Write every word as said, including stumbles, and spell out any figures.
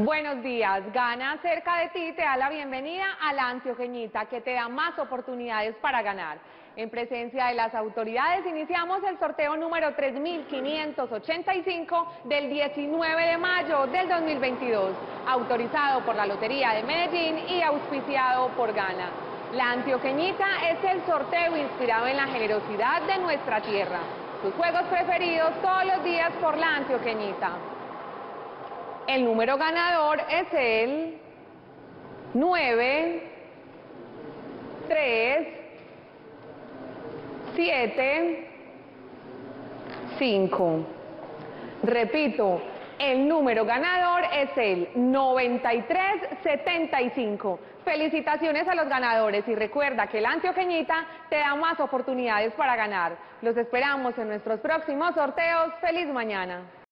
Buenos días, Gana cerca de ti te da la bienvenida a la Antioqueñita, que te da más oportunidades para ganar. En presencia de las autoridades iniciamos el sorteo número tres mil quinientos ochenta y cinco del diecinueve de mayo del dos mil veintidós, autorizado por la Lotería de Medellín y auspiciado por Gana. La Antioqueñita es el sorteo inspirado en la generosidad de nuestra tierra. Tus juegos preferidos todos los días por la Antioqueñita. El número ganador es el nueve, tres, siete, cinco. Repito, el número ganador es el noventa y tres setenta y cinco. Felicitaciones a los ganadores y recuerda que la Antioqueñita te da más oportunidades para ganar. Los esperamos en nuestros próximos sorteos. ¡Feliz mañana!